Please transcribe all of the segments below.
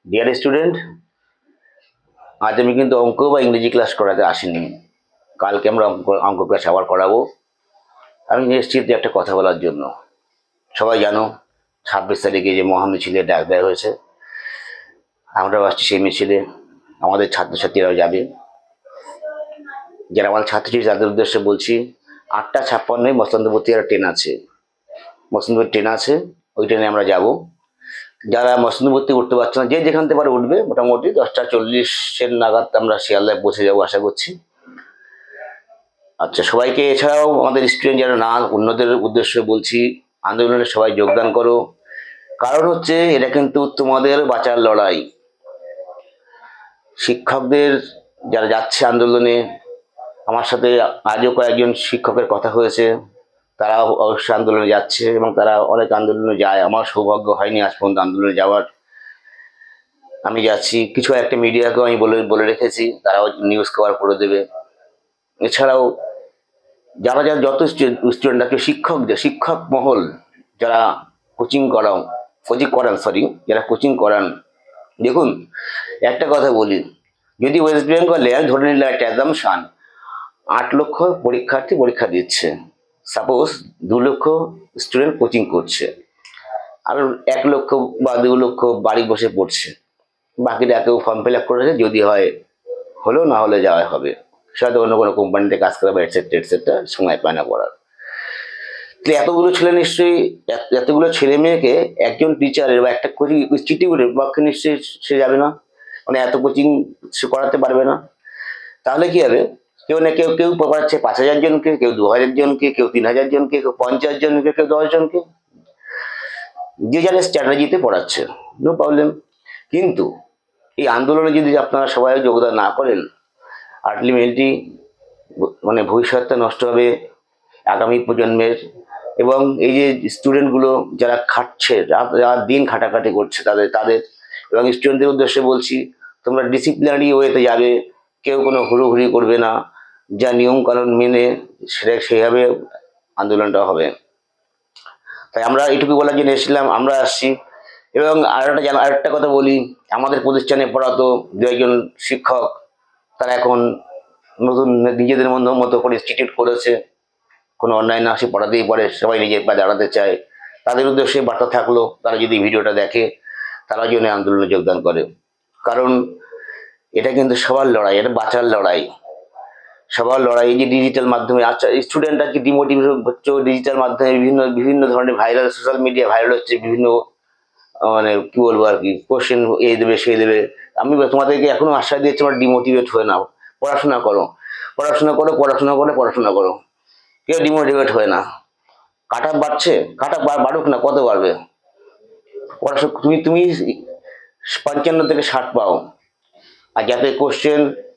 Dear student, আজ আমি কিন্তু অঙ্ক বা ইংরেজি ক্লাস করাতে আসিনি। কালকে আমরা অঙ্ক ক্লাস আবার করাবো। আমি এসেছি একটা কথা বলার জন্য। সবাই জানো 26 তারিখে যে মহা মিছিলে ডাক দেওয়া হয়েছে, আমরাও আসছি সেই মিছিলে। আমাদের ছাত্রছাত্রীরাও যাবে। যারা আমার ছাত্রছাত্রী তাদের উদ্দেশ্যে বলছি, 8:56 মসলন্দপুর থেকে ট্রেন আছে, মসলন্দপুর ট্রেন আছে, ওই ট্রেনে আমরা যাব। যারা মসলন্দপুর থেকে উঠতে পারছে না, যে যেখান থেকে পারে উঠবে। মোটামুটি 10:40 নাগাদ আমরা শিয়ালদায় পৌঁছে যাবো আশা করছি। আচ্ছা, সবাইকে এছাড়াও আমাদের স্টুডেন্ট যারা না, অন্যদের উদ্দেশ্যে বলছি, আন্দোলনে সবাই যোগদান করো। কারণ হচ্ছে এটা কিন্তু তোমাদের বাঁচার লড়াই। শিক্ষকদের যারা যাচ্ছে আন্দোলনে, আমার সাথে আজও কয়েকজন শিক্ষকের কথা হয়েছে, তারা অবশ্যই আন্দোলনে যাচ্ছে এবং তারা অনেক আন্দোলনে যায়। আমার সৌভাগ্য হয়নি আজ পর্যন্ত আন্দোলনে যাওয়ার। আমি যাচ্ছি। কিছু একটা মিডিয়াকেও আমি বলে রেখেছি, তারাও নিউজ কভার করে দেবে। এছাড়াও যারা যারা যত স্টুডেন্ট আছে, শিক্ষক মহল যারা কোচিং করান, যারা কোচিং করান, দেখুন একটা কথা বলি, যদি ওয়েস্ট বেঙ্গলে ধরে নিলে একটা অ্যাজাম্পশন 8 লক্ষ পরীক্ষার্থী পরীক্ষা দিচ্ছে, সাপোজ 2 লক্ষ স্টুডেন্ট কোচিং করছে, আর 1 লক্ষ বা 2 লক্ষ বাড়ি বসে পড়ছে, বাকিরা কেউ ফর্ম ফিল আপ করেছে, যদি হয় হলো, না হলে যাওয়া হবে, সাথে অন্য কোনো কোম্পানিতে কাজ করাবে, এটসেট্রা, সময় পায় না পড়ার। তো এতগুলো ছেলে নিশ্চয়ই, এতগুলো ছেলে মেয়েকে একজন টিচারের বা একটা কোচিং ইনস্টিটিউটের পক্ষে নিশ্চয়ই সে যাবে না, মানে এত কোচিং সে করাতে পারবে না। তাহলে কি হবে? কেউ না কেউ কেউ পড়াচ্ছে 5,000 জনকে, কেউ 2,000 জনকে, কেউ 3,000 জনকে, কেউ 50 জনকে, কেউ 10 জনকে, যে যার স্ট্র্যাটেজিতে পড়াচ্ছে, নো প্রবলেম। কিন্তু এই আন্দোলনে যদি আপনারা সবাই যোগদান না করেন, আলটিমেটলি মানে ভবিষ্যৎটা নষ্ট হবে আগামী প্রজন্মের। এবং এই যে স্টুডেন্টগুলো যারা খাটছে, রাত দিন খাটাখাটি করছে, তাদের এবং স্টুডেন্টদের উদ্দেশ্যে বলছি, তোমরা ডিসিপ্লিনারি ওয়েতে যাবে, কেউ কোনো হুড়োহুড়ি করবে না, যা নিয়ম কানুন মেনে সেটা সেইভাবে আন্দোলনটা হবে। তাই আমরা এইটুকু বলার জন্য এসেছিলাম, আমরা আসছি। এবং আরেকটা কথা বলি, আমাদের প্রতিষ্ঠানে পড়াতো 2-1 শিক্ষক, তারা এখন নতুন নিজেদের মতো করে ইনস্টিটিউট করেছে, কোনো অন্যায় না, সে পড়াতেই পারে, সবাই নিজের পায়ে দাঁড়াতে চায়। তাদের উদ্দেশ্যে বার্তা থাকলো, তারা যদি ভিডিওটা দেখে, তারা যেন আন্দোলনে যোগদান করে। কারণ এটা কিন্তু সবার লড়াই, এটা বাঁচার লড়াই, সবার লড়াই। এই যে ডিজিটাল মাধ্যমে, আচ্ছা স্টুডেন্টরা কি ডিমোটিভেট হচ্ছে ডিজিটাল মাধ্যমে, বিভিন্ন ধরনের ভাইরাল, সোশ্যাল মিডিয়া ভাইরাল হচ্ছে, বিভিন্ন মানে কি বলবো আর কি, কোশ্চেন এই দেবে সেই দেবে। আমি তোমাদেরকে এখনো আশ্বাস দিচ্ছি, তোমরা ডিমোটিভেট হয়ে নাও, পড়াশোনা করো, পড়াশোনা করো। কেউ ডিমোটিভেট হয় না। কাট অফ বাড়ছে, কাট অফ বাড়ুক না, কত বাড়বে? পড়াশোনা তুমি 55 থেকে 60 পাও, আর যাতে কোশ্চেন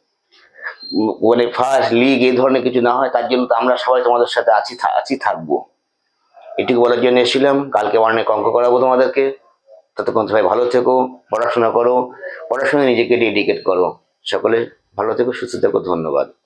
মানে ফার্স্ট লিগ এই ধরনের কিছু না হয়, তার জন্য তো আমরা সবাই তোমাদের সাথে থাকবো। এটুকু বলার জন্য এসেছিলাম। কালকে অনেক অঙ্ক করাবো তোমাদেরকে। ততক্ষণ সবাই ভালো থেকো, পড়াশোনা করো, পড়াশোনায় নিজেকে ডেডিকেট করো। সকলে ভালো থেকো, সুস্থ থেকো, ধন্যবাদ।